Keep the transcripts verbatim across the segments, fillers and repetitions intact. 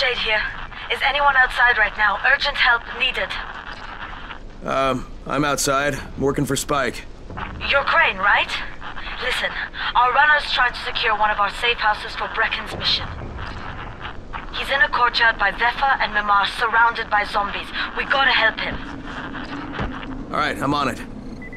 Jade here. Is anyone outside right now? Urgent help needed. Um, I'm outside, working for Spike. You're Crane, right? Listen, our runner's trying to secure one of our safe houses for Brecken's mission. He's in a courtyard by Vefa and Mimar, surrounded by zombies. We gotta help him. Alright, I'm on it.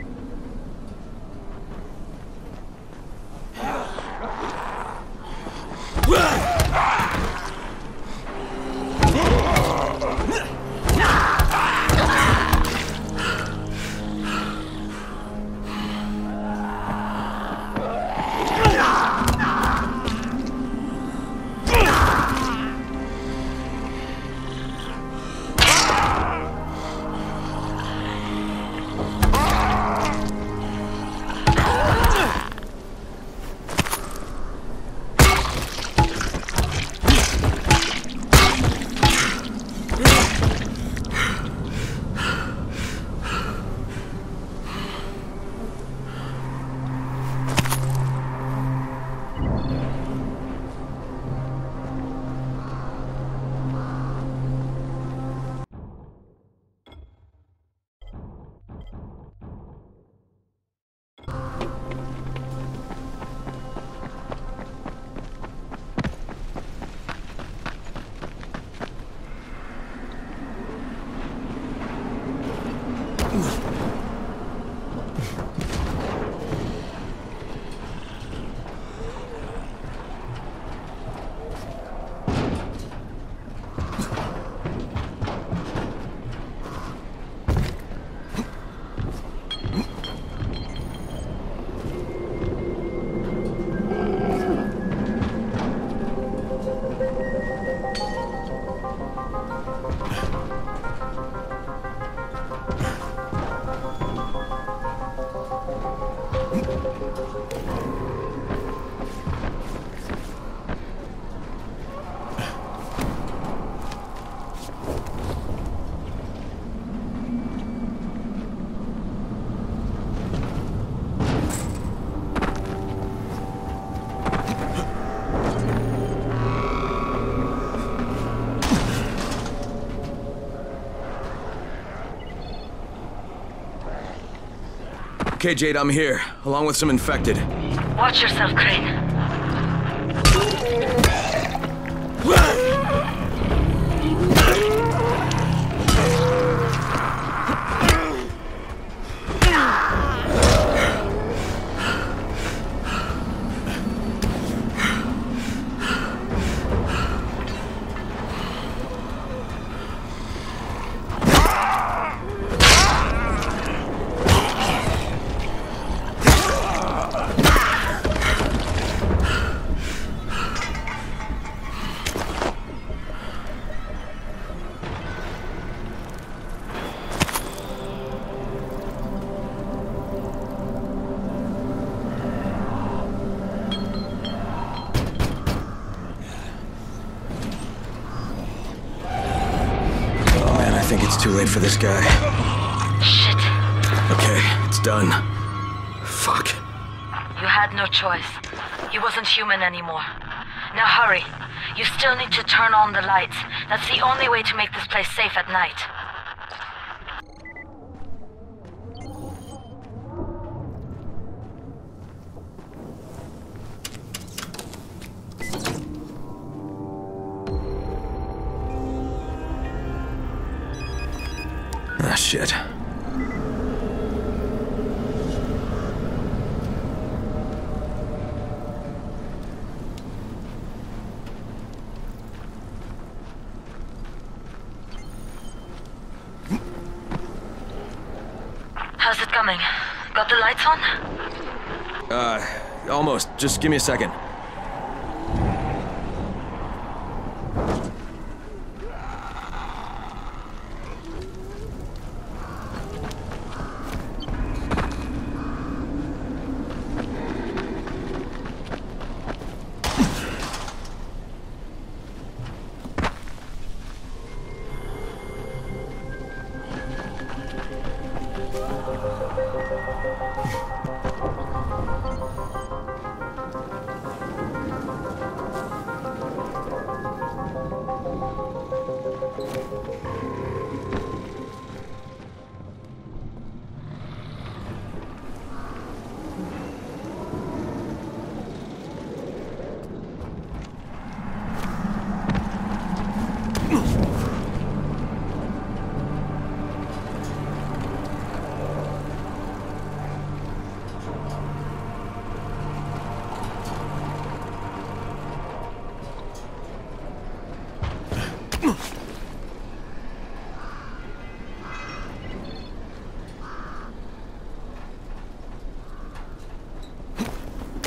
Okay, Jade, I'm here, along with some infected. Watch yourself, Crane. I think it's too late for this guy. Shit. Okay, it's done. Fuck. You had no choice. He wasn't human anymore. Now hurry. You still need to turn on the lights. That's the only way to make this place safe at night. Ah, shit. How's it coming? Got the lights on? Uh, almost. Just give me a second.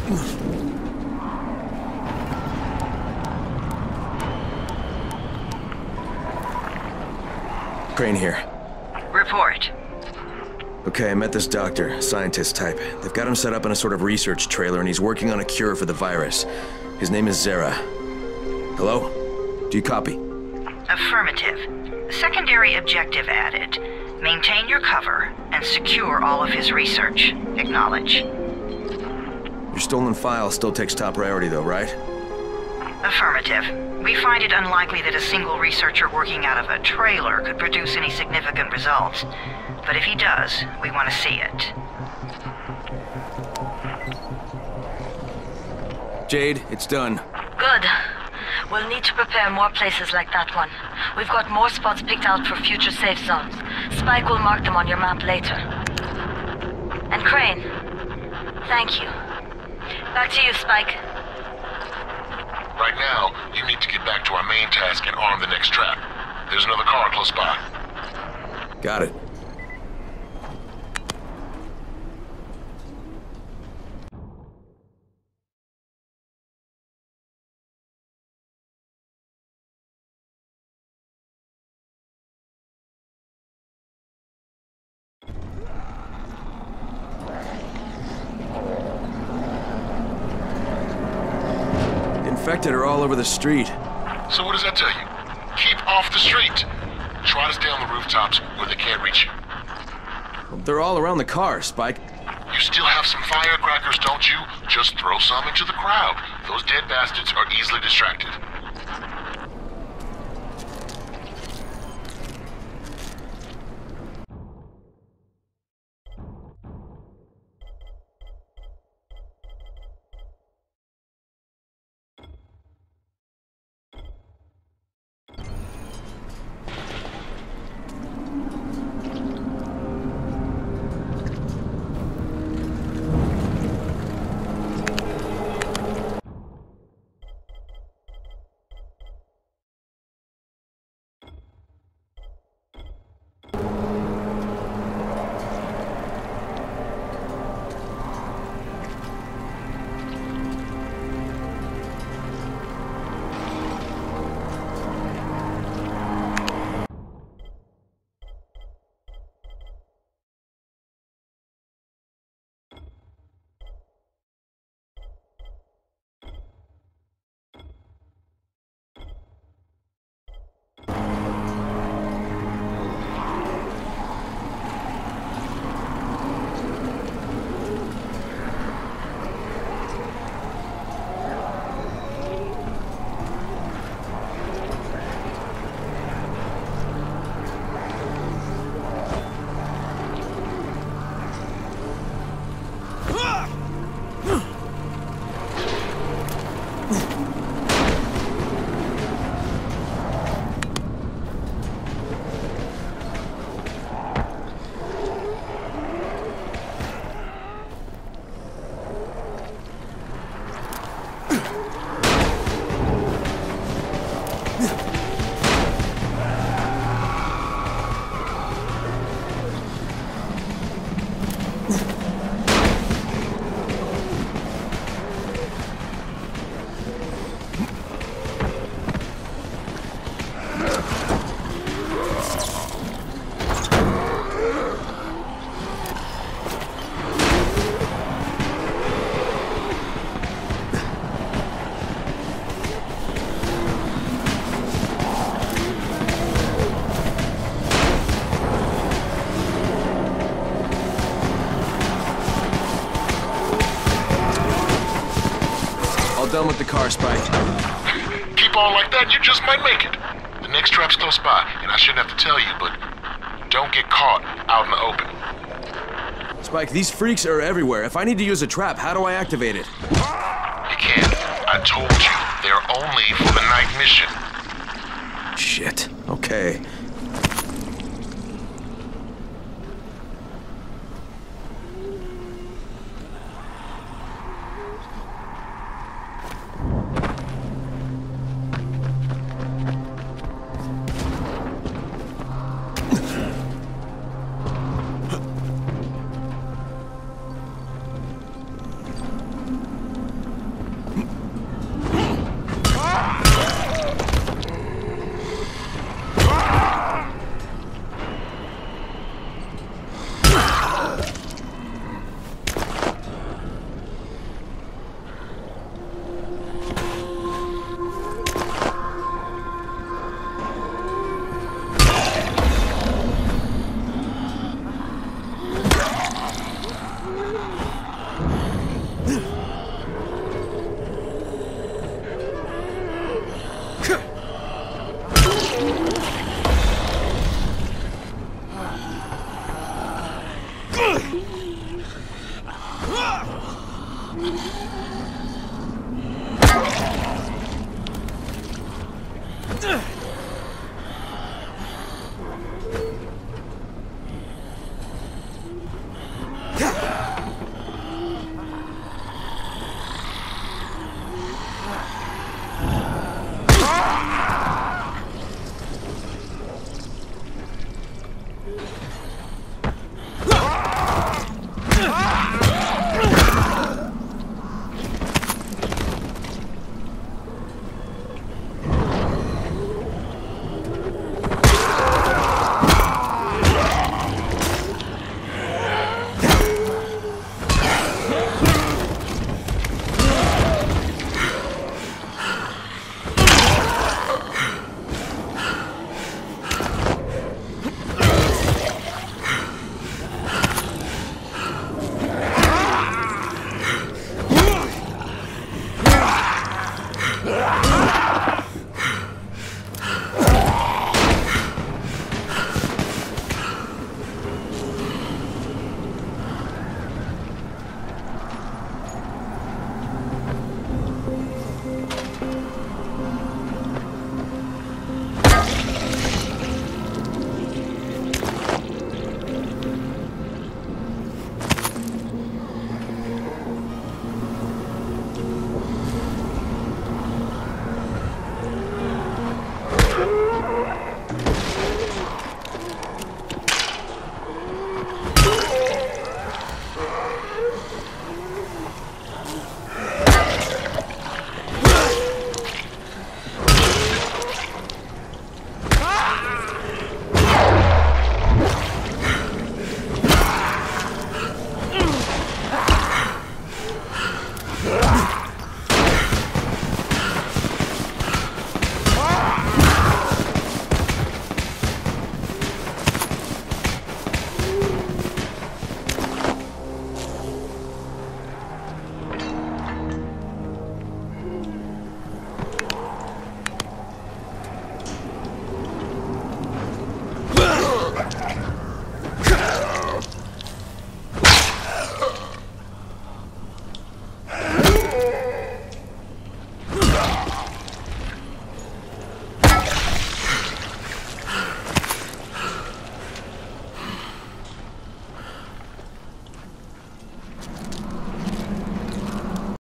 Crane here. Report. Okay, I met this doctor, scientist type. They've got him set up in a sort of research trailer, and he's working on a cure for the virus. His name is Zere. Hello? Do you copy? Affirmative. Secondary objective added. Maintain your cover and secure all of his research. Acknowledge. Your stolen file still takes top priority though, right? Affirmative. We find it unlikely that a single researcher working out of a trailer could produce any significant results. But if he does, we want to see it. Jade, it's done. Good. We'll need to prepare more places like that one. We've got more spots picked out for future safe zones. Spike will mark them on your map later. And Crane, thank you. Back to you, Spike. Right now, you need to get back to our main task and arm the next trap. There's another car close by. Got it. Infected are all over the street. So what does that tell you? Keep off the street. Try to stay on the rooftops where they can't reach you. They're all around the car, Spike. You still have some firecrackers, don't you? Just throw some into the crowd. Those dead bastards are easily distracted. Done with the car, Spike. Keep on like that, you just might make it. The next trap's close by, and I shouldn't have to tell you, but don't get caught out in the open. Spike, these freaks are everywhere. If I need to use a trap, how do I activate it? You can't. I told you, they're only for the night mission. Shit. Okay. Ugh.